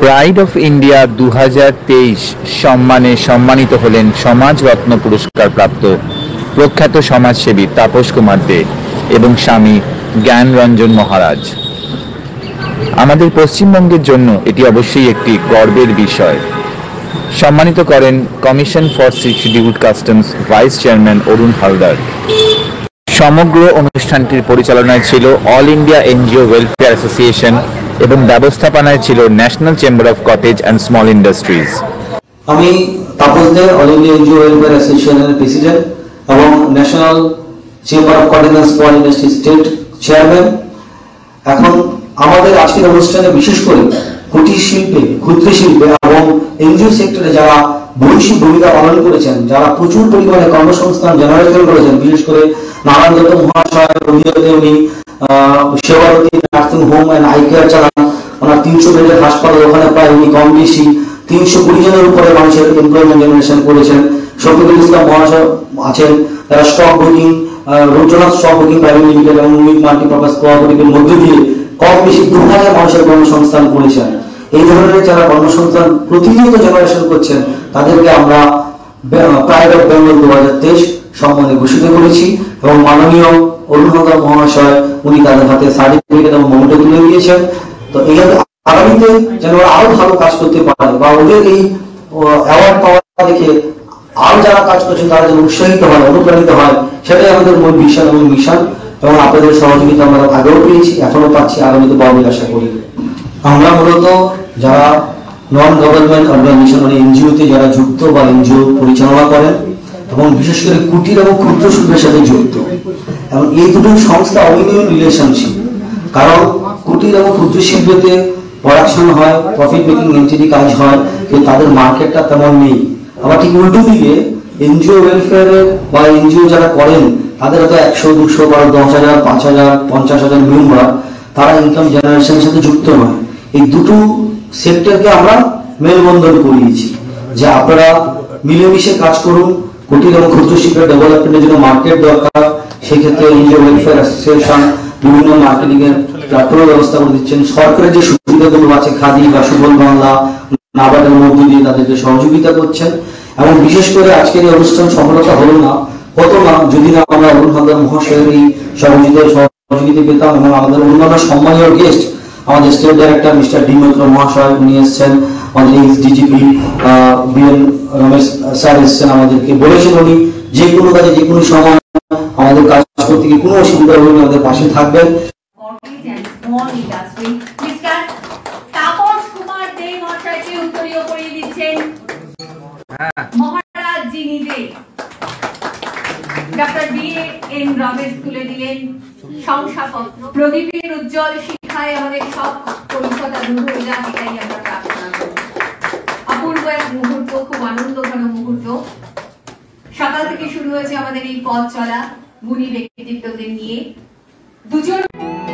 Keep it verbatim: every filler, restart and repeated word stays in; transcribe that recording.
Pride of India দু হাজার তেইশ সম্মানে সম্মানিত হলেন সমাজরত্ন পুরস্কার প্রাপ্ত প্রখ্যাত সমাজসেবী তাপস কুমার দে এবং স্বামী জ্ঞানরঞ্জন মহারাজ। আমাদের পশ্চিমবঙ্গের জন্য এটি অবশ্যই একটি গর্বের বিষয়। সম্মানিত করেন commission for scheduled customs vice chairman Arun Haldar. সমগ্র অনুষ্ঠানটির পরিচালনায় ছিল all India NGO welfare association এবং ব্যবস্থাপনায় ছিল national chamber of cottage and small industries. আমি Tapas De, all India NGO welfare অ্যাসোসিয়েশনের প্রেসিডেন্ট এবং national chamber of cottage and small industry state chairman. এখন আমাদের আজকের অনুষ্ঠানে বিশেষ করে কুটির শিল্পে, ক্ষুদ্র শিল্পে এবং এনজিও সেক্টরে যারা বৈশ্বিক ভূমিকা পালন করেছেন, যারা প্রচুর পরিমাণে কর্মসংস্থান জেনারেশন করেছেন, বিশেষ করে নারায়ণ দত্ত মহাশয় উনি Sebarati nursing home and eye care চালান। ওনার তিনশো বেডের হাসপাতাল, ওখানে প্রায় উনি কম বেশি তিনশো কুড়ি জনের উপরে মানুষের এমপ্লয়মেন্ট জেনারেশন করেছেন। শফিকুল ইসলাম মহাশয় আছেন, তারা stock booking, Rudranath stock booking private limited এবং উইক মাল্টিপারপাস কোঅপারেটিভের মধ্য দিয়ে কম বেশি দু হাজার মানুষের কর্মসংস্থান করেছেন। এই ধরনের যারা কর্মসংস্থান প্রতিনিয়ত জেনারেশন করছেন তাদেরকে আমরা প্রাইড অফ বেঙ্গল দু হাজার তেইশ সম্মানে ঘোষিত করেছি এবং মাননীয় অরুণ হালদার মহাশয় উনি তাদের হাতে সার্টিফিকেট এবং মমটা তুলে দিয়েছেন। তো এইভাবে আগামীতে যেন ওরা আরো ভালো কাজ করতে পারে বা ওদের এই অ্যাওয়ার্ড পাওয়া দেখে আরো যারা কাজ করছেন তারা যেন উৎসাহিত হয়, অনুপ্রাণিত হয়, সেটাই আমাদের মূল মিশন এবং মিশন। এবং আপনাদের সহযোগিতা আমরা আগেও পেয়েছি, এখনো পাচ্ছি, আগামীতে পাওয়ার আশা করি। আমরা মূলত যারা নন গভর্নমেন্ট অর্গানাইজেশন মানে এনজিওতে যারা যুক্ত বা এনজিও পরিচালনা করেন এবং বিশেষ করে কুটির এবং ক্ষুদ্র শিল্পের সাথে যুক্ত, এবং এই দুটো সংস্থা অভিন্ন রিলেশনশিপ। কারণ কুটির এবং ক্ষুদ্র শিল্পেতে প্রোডাকশন হয়, প্রফিট মেকিং এন্টিটি কাজ হয়, কিন্তু তাদের মার্কেটটা তেমন নেই। আবার ঠিক উল্টো দিকে এনজিও ওয়েলফেয়ারে বা এনজিও যারা করেন তাদের হয়তো একশো দুশো বা দশ হাজার পাঁচ হাজার পঞ্চাশ হাজার মেম্বার, তারা ইনকাম জেনারেশনের সাথে যুক্ত নয়। এই দুটো সেক্টরকে আমরা মেলবন্ধন করিয়েছি যে আপনারা মিলেমিশে কাজ করুন। কুটির এবং ক্ষুদ্র শিল্পের ডেভেলপমেন্টের জন্য মার্কেট দরকার, সেক্ষেত্রে এনজিও ওয়েলফেয়ার অ্যাসোসিয়েশন বিভিন্ন মার্কেটিং এর প্ল্যাটফর্মের ব্যবস্থা করে দিচ্ছেন। সরকারের যে সুবিধাগুলো আছে খাদি বা সুফল বাংলা নাবার্ডের মধ্য দিয়ে তাদেরকে সহযোগিতা করছেন। এবং বিশেষ করে আজকের এই অনুষ্ঠান সফলতা হলো না হতো না যদি না আমরা অরুণ হালদার মহাশয়ের এই সহযোগিতা সহযোগিতা পেতাম এবং আমাদের অন্যান্য সম্মানীয় গেস্ট আমাদের state director mister D Mitra মহাশয় উনি এসছেন, আমাদের ex DGP BN Ramesh sir এসছেন, আমাদেরকে বলেছেন উনি যে কোনো কাজে যে কোনো সময় আমাদের কাজ করতে গিয়ে কোনো অসুবিধা হলে আমাদের পাশে থাকবেন। তাপস কুমার দে মহাশয়কে উত্তরীয় করে দিচ্ছেন মহারাজ জি নিজে। ডক্টর বি এন রমেশ তুলে দিলেন শংসাপত্র। প্রদীপের উজ্জ্বল শিক্ষায় আমাদের সব কলুষতা দূর হয়ে যাক, এটাই আমরা প্রার্থনা করি। অপূর্ব এক মুহূর্ত, খুব আনন্দঘন মুহূর্ত। সকাল থেকে শুরু হয়েছে আমাদের এই পথ চলা গুণী ব্যক্তিত্বদের নিয়ে। দুজন